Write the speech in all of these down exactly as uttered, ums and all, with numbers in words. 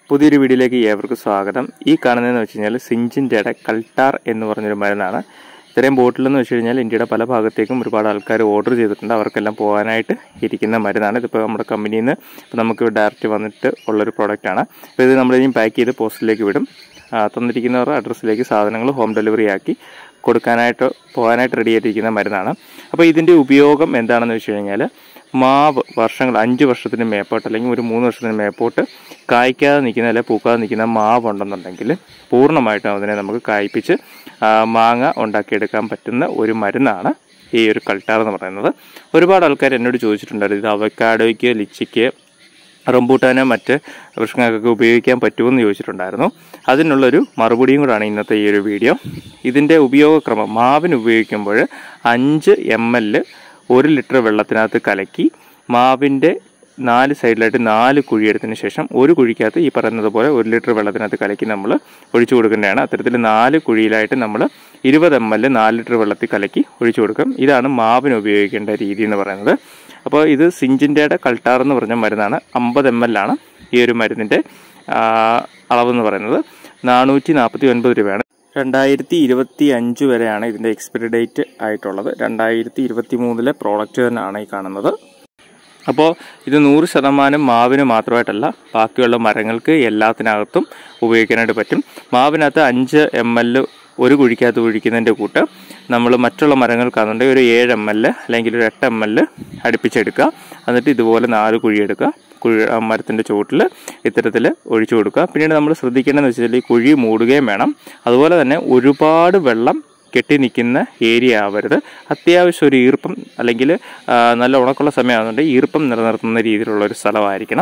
പുതിയൊരു വീഡിയോയിലേക്ക് ഏവർക്കും സ്വാഗതം. ഈ കാണുന്നതെന്ന് വെച്ച് കഴിഞ്ഞാൽ സിഞ്ചിൻ്റെയുടെ കൾട്ടാർ എന്ന് പറഞ്ഞൊരു മരുന്നാണ്. ഇത്രയും ബോട്ടിലെന്ന് വെച്ച് കഴിഞ്ഞാൽ ഇന്ത്യയുടെ പല ഭാഗത്തേക്കും ഒരുപാട് ആൾക്കാർ ഓർഡർ ചെയ്തിട്ടുണ്ട്. അവർക്കെല്ലാം പോകാനായിട്ട് ഇരിക്കുന്ന മരുന്നാണ്. ഇതിപ്പോൾ നമ്മുടെ കമ്പനിയിൽ നിന്ന് ഇപ്പോൾ നമുക്ക് ഡയറക്റ്റ് വന്നിട്ട് ഉള്ളൊരു പ്രോഡക്റ്റാണ്. അപ്പോൾ ഇത് നമ്മളിനി പാക്ക് ചെയ്ത് പോസ്റ്റിലേക്ക് വിടും. തന്നിരിക്കുന്നവരുടെ അഡ്രസ്സിലേക്ക് സാധനങ്ങൾ ഹോം ഡെലിവറി ആക്കി കൊടുക്കാനായിട്ട് പോകാനായിട്ട് റെഡി ആയിട്ടിരിക്കുന്ന മരുന്നാണ്. അപ്പോൾ ഇതിൻ്റെ ഉപയോഗം എന്താണെന്ന് വെച്ച് കഴിഞ്ഞാൽ, മാവ് വർഷങ്ങൾ അഞ്ച് വർഷത്തിന് മേപ്പോട്ട് അല്ലെങ്കിൽ ഒരു മൂന്ന് വർഷത്തിന് മേപ്പോട്ട് കായ്ക്കാതെ നിൽക്കുന്ന അല്ലെങ്കിൽ പൂക്കാതെ നിൽക്കുന്ന മാവ് ഉണ്ടെന്നുണ്ടെങ്കിൽ പൂർണ്ണമായിട്ടും അതിനെ നമുക്ക് കായ്പ്പിച്ച് മാങ്ങ ഉണ്ടാക്കിയെടുക്കാൻ പറ്റുന്ന ഒരു മരുന്നാണ് ഈ ഒരു കൾട്ടാർ എന്ന് പറയുന്നത്. ഒരുപാട് ആൾക്കാർ എന്നോട് ചോദിച്ചിട്ടുണ്ടായിരുന്നു, ഇത് അവക്കാഡോയ്ക്ക്, ലിച്ചിക്ക്, റംബൂട്ടാനോ മറ്റ് വൃക്ഷങ്ങൾക്കൊക്കെ ഉപയോഗിക്കാൻ പറ്റുമെന്ന് ചോദിച്ചിട്ടുണ്ടായിരുന്നു. അതിനുള്ളൊരു മറുപടിയും കൂടാണ് ഇന്നത്തെ ഈ ഒരു വീഡിയോ. ഇതിൻ്റെ ഉപയോഗക്രമം, മാവിന് ഉപയോഗിക്കുമ്പോൾ അഞ്ച് എം എൽ ഒരു ലിറ്റർ വെള്ളത്തിനകത്ത് കലക്കി മാവിൻ്റെ നാല് സൈഡിലായിട്ട് നാല് കുഴിയെടുത്തതിന് ശേഷം ഒരു കുഴിക്കകത്ത് ഈ പറയുന്നത് പോലെ ഒരു ലിറ്റർ വെള്ളത്തിനകത്ത് കലക്കി നമ്മൾ ഒഴിച്ചു കൊടുക്കേണ്ടതാണ്. അത്തരത്തിൽ നാല് കുഴിയിലായിട്ട് നമ്മൾ ഇരുപത് എം എൽ നാല് ലിറ്റർ വെള്ളത്തിൽ കലക്കി ഒഴിച്ചു കൊടുക്കും. ഇതാണ് മാവിന് ഉപയോഗിക്കേണ്ട രീതി എന്ന് പറയുന്നത്. അപ്പോൾ ഇത് സിഞ്ചിൻ്റെയുടെ കൾട്ടാർ എന്ന് പറഞ്ഞ മരുന്നാണ്. അമ്പത് എം എൽ ആണ് ഈ ഒരു മരുന്നിൻ്റെ അളവെന്ന് പറയുന്നത്. നാനൂറ്റി നാൽപ്പത്തി ഒൻപത് രൂപയാണ്. രണ്ടായിരത്തി ഇരുപത്തി അഞ്ച് വരെയാണ് ഇതിൻ്റെ എക്സ്പയറി ഡേറ്റ് ആയിട്ടുള്ളത്. രണ്ടായിരത്തി ഇരുപത്തി മൂന്നിലെ പ്രോഡക്റ്റ് തന്നെയാണ് ഈ കാണുന്നത്. അപ്പോൾ ഇത് നൂറ് ശതമാനം മാവിന് മാത്രമായിട്ടല്ല, ബാക്കിയുള്ള മരങ്ങൾക്ക് എല്ലാത്തിനകത്തും ഉപയോഗിക്കാനായിട്ട് പറ്റും. മാവിനകത്ത് അഞ്ച് എം എൽ ഒരു കുഴിക്കകത്ത് ഒഴിക്കുന്നതിൻ്റെ കൂട്ട് നമ്മൾ മറ്റുള്ള മരങ്ങൾക്കാണെന്നുണ്ടെങ്കിൽ ഒരു ഏഴ് എം എൽ അല്ലെങ്കിൽ ഒരു എട്ട് എം എൽ അടുപ്പിച്ചെടുക്കുക. എന്നിട്ട് ഇതുപോലെ നാല് കുഴിയെടുക്കുക. കുഴി മരത്തിൻ്റെ ചുവട്ടിൽ ഇത്തരത്തിൽ ഒഴിച്ചു കൊടുക്കുക. പിന്നീട് നമ്മൾ ശ്രദ്ധിക്കേണ്ടതെന്ന് വെച്ചാൽ ഈ കുഴി മൂടുകയും വേണം. അതുപോലെ തന്നെ ഒരുപാട് വെള്ളം കെട്ടി നിൽക്കുന്ന ഏരിയ ആവരുത്. അത്യാവശ്യം ഒരു ഈർപ്പം അല്ലെങ്കിൽ നല്ല ഉണക്കുള്ള സമയമാകുന്നുണ്ടെങ്കിൽ ഈർപ്പം നിലനിർത്തുന്ന രീതിയിലുള്ള ഒരു സ്ഥലമായിരിക്കണം.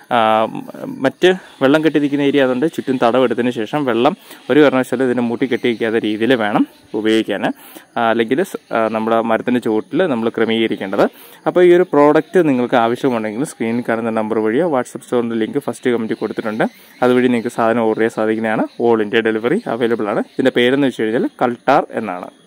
മറ്റ് വെള്ളം കെട്ടി നിൽക്കുന്ന ഏരിയ ആയതുകൊണ്ട് ചുറ്റും തടവെടുത്തതിന് ശേഷം വെള്ളം ഒരു കാരണവശാലും ഇതിനെ മൂട്ടി കെട്ടി വയ്ക്കാത്ത രീതിയിൽ വേണം ഉപയോഗിക്കാൻ, അല്ലെങ്കിൽ നമ്മുടെ മരത്തിൻ്റെ ചുവട്ടിൽ നമ്മൾ ക്രമീകരിക്കേണ്ടത്. അപ്പോൾ ഈ ഒരു പ്രോഡക്റ്റ് നിങ്ങൾക്ക് ആവശ്യമുണ്ടെങ്കിൽ സ്ക്രീനിൽ കാണുന്ന നമ്പർ വഴിയോ വാട്സപ്പ് സ്റ്റോറിൻ്റെ ലിങ്ക് ഫസ്റ്റ് കമൻറ്റിൽ കൊടുത്തിട്ടുണ്ട്. അതുവഴി നിങ്ങൾക്ക് സാധനം ഓർഡർ ചെയ്യാൻ സാധിക്കുന്നതാണ്. ഓൾ ഇന്ത്യ ഡെലിവറി അവൈലബിൾ ആണ്. ഇതിൻ്റെ പേരെന്ന് വെച്ച് കഴിഞ്ഞാൽ കൾട്ടാർ എന്നാണ്.